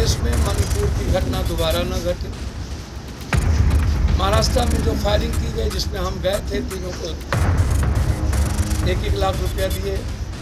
देश में मणिपुर की घटना दोबारा न घटे। महाराष्ट्र में जो फायरिंग की गई, जिसमें हम गए थे, तीनों को 1-1 लाख रुपया दिए,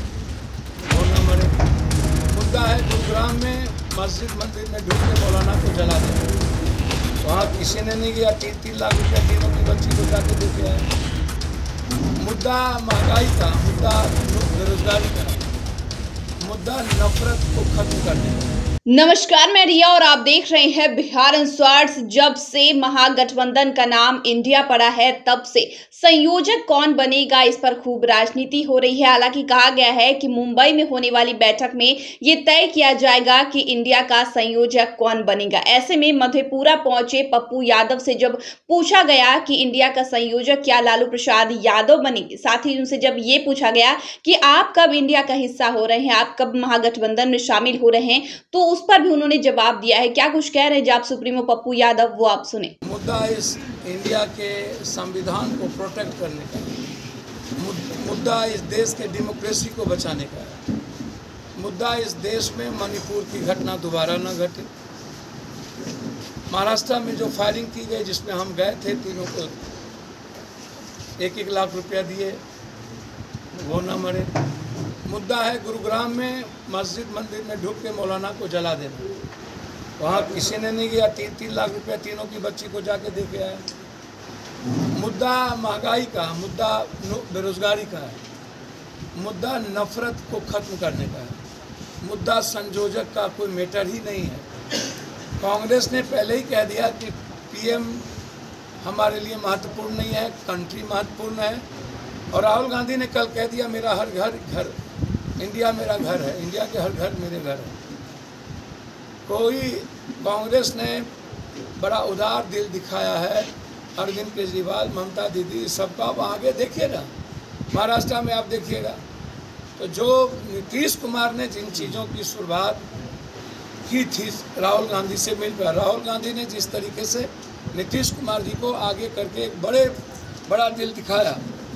वो न मरे। मुद्दा है गुरुग्राम में मस्जिद मंदिर में ढूंढ के मौलाना को जला देना। वहाँ किसी ने नहीं गया, 3-3 लाख रुपया तीनों की बच्ची को जाके दे के आया। मुद्दा महंगाई का, मुद्दा बेरोजगारी का, मुद्दा नफरत को खत्म करने का। नमस्कार, मैं रिया और आप देख रहे हैं बिहार इंसाइट्स। जब से महागठबंधन का नाम इंडिया पड़ा है, तब से संयोजक कौन बनेगा, इस पर खूब राजनीति हो रही है। हालांकि कहा गया है कि मुंबई में होने वाली बैठक में ये तय किया जाएगा कि इंडिया का संयोजक कौन बनेगा। ऐसे में मधेपुरा पहुंचे पप्पू यादव से जब पूछा गया कि इंडिया का संयोजक क्या लालू प्रसाद यादव बनेंगे, साथ ही उनसे जब ये पूछा गया कि आप कब इंडिया का हिस्सा हो रहे हैं, आप कब महागठबंधन में शामिल हो रहे हैं, तो उस पर भी उन्होंने जवाब दिया है। क्या कुछ कह रहे हैं जाप सुप्रीमो पप्पू यादव, वो आप सुने। मुद्दा इस इंडिया के संविधान को प्रोटेक्ट करने का, मुद्दा इस देश के डेमोक्रेसी को बचाने का, मुद्दा इस देश में मणिपुर की घटना दोबारा न घटे। महाराष्ट्र में जो फायरिंग की गई, जिसमें हम गए थे, तीनों को 1-1 लाख रुपया दिए, वो न मरे। मुद्दा है गुरुग्राम में मस्जिद मंदिर में ढूंढ के मौलाना को जला देना। वहाँ किसी ने नहीं गया, 3-3 लाख रुपया तीनों की बच्ची को जाके दे के आया। मुद्दा महंगाई का, मुद्दा बेरोजगारी का है, मुद्दा नफरत को खत्म करने का है, मुद्दा संयोजक का कोई मैटर ही नहीं है। कांग्रेस ने पहले ही कह दिया कि पीएम हमारे लिए महत्वपूर्ण नहीं है, कंट्री महत्वपूर्ण है। और राहुल गांधी ने कल कह दिया मेरा हर घर इंडिया मेरा घर है, इंडिया के हर घर मेरे घर है। कोई कांग्रेस ने बड़ा उदार दिल दिखाया है, अरविंद केजरीवाल, ममता दीदी, सबका। आप आगे देखिएगा, महाराष्ट्र में आप देखिएगा, तो जो नीतीश कुमार ने जिन चीज़ों की शुरुआत की थी राहुल गांधी से मिलकर, राहुल गांधी ने जिस तरीके से नीतीश कुमार जी को आगे करके एक बड़ा दिल दिखाया,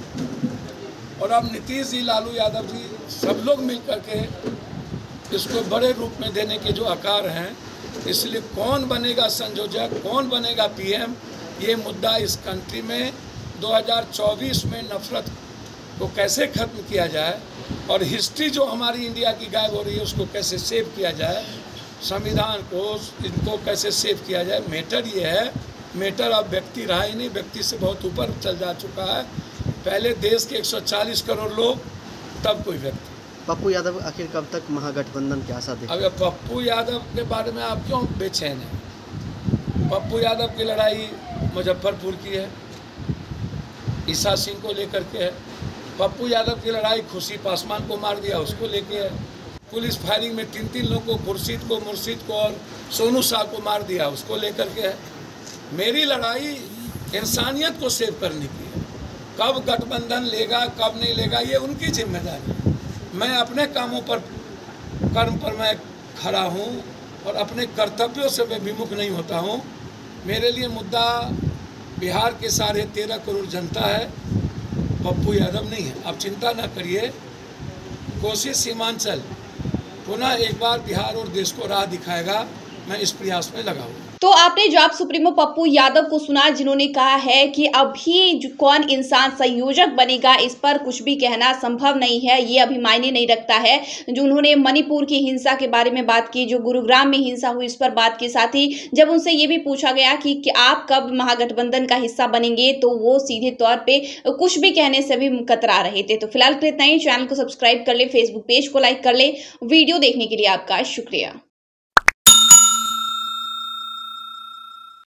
और अब नीतीश जी, लालू यादव जी, सब लोग मिल करके इसको बड़े रूप में देने के जो आकार हैं। इसलिए कौन बनेगा संयोजक, कौन बनेगा पीएम, ये मुद्दा इस कंट्री में 2024 में नफरत को कैसे खत्म किया जाए, और हिस्ट्री जो हमारी इंडिया की गायब हो रही है उसको कैसे सेव किया जाए, संविधान को, इनको कैसे सेव किया जाए। मैटर ये है, मैटर अब व्यक्ति रहा ही नहीं, व्यक्ति से बहुत ऊपर चल जा चुका है। पहले देश के 140 करोड़ लोग, तब कोई व्यक्ति। पप्पू यादव आखिर कब तक महागठबंधन की आशा देखते? अब पप्पू यादव के बारे में आप क्यों बेचैन हैं? पप्पू यादव की लड़ाई मुजफ्फरपुर की है, ईसा सिंह को लेकर के है। पप्पू यादव की लड़ाई खुशी पासवान को मार दिया, उसको लेके है। पुलिस फायरिंग में 3-3 लोगों को, मुर्शीद को और सोनू शाह को मार दिया, उसको लेकर के है। मेरी लड़ाई इंसानियत को सेव करने की है। कब गठबंधन लेगा, कब नहीं लेगा, ये उनकी जिम्मेदारी है। मैं अपने कामों पर, कर्म पर मैं खड़ा हूँ, और अपने कर्तव्यों से मैं विमुख नहीं होता हूँ। मेरे लिए मुद्दा बिहार के 13.5 करोड़ जनता है, पप्पू यादव नहीं है। आप चिंता न करिए, कोशिश सीमांचल पुनः एक बार बिहार और देश को राह दिखाएगा। मैं इस प्रयास में लगा हूँ। तो आपने जाप सुप्रीमो पप्पू यादव को सुना, जिन्होंने कहा है कि अभी कौन इंसान संयोजक बनेगा, इस पर कुछ भी कहना संभव नहीं है, ये अभी मायने नहीं रखता है। जो उन्होंने मणिपुर की हिंसा के बारे में बात की, जो गुरुग्राम में हिंसा हुई, इस पर बात की। साथ ही जब उनसे ये भी पूछा गया कि आप कब महागठबंधन का हिस्सा बनेंगे, तो वो सीधे तौर पे कुछ भी कहने से भी कतरा रहे थे। तो फिलहाल इतना ही। चैनल को सब्सक्राइब कर ले, फेसबुक पेज को लाइक कर ले। वीडियो देखने के लिए आपका शुक्रिया।